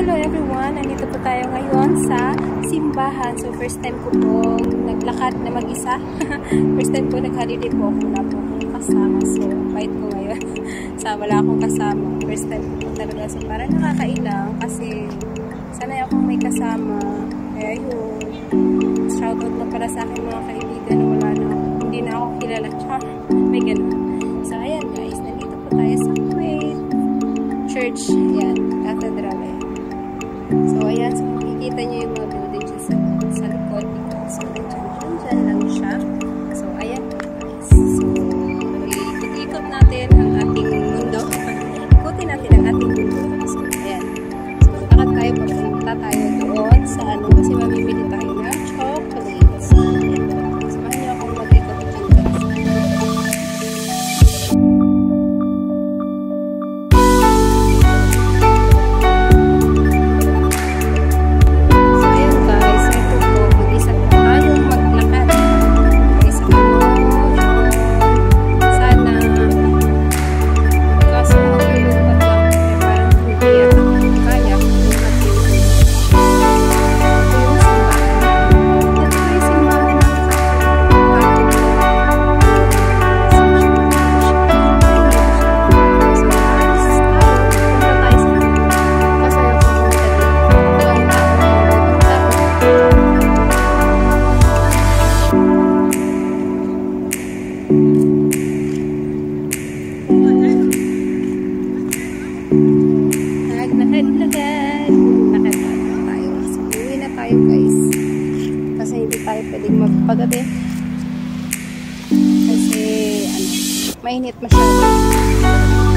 hello everyone! Nandito po tayo ngayon sa simbahan. So, first time ko po naglakad na mag-isa. First time po nag-holiday po ako. Wala po akong kasama. So, fight ko ngayon. Wala akong kasama. First time ko po talaga. So, parang nakakailang kasi sanay akong may kasama. Kaya yun. Shoutout na para sa akin mga kaibigan na wala na. Hindi na ako kilala. May ganun. So, ayan guys. Nandito po tayo sa church. Ayan. Cathedral. So, ayan. So, makikita nyo yung mga building sa likod. So, dyan lang siya. So, ayan. So, ikot natin ang ating mundo. Ikutin natin ang ating mundo. So, ayan. So, lakad tayo. Papunta tayo doon sa ano. Kasi mamimili tayo ng chocolates. So, ayan. Samahan nyo akong mag-ikot dyan. Lakad tayo. So, uwi na tayo guys. Kasi hindi tayo pwedeng magpagabi. Kasi, mainit masyado.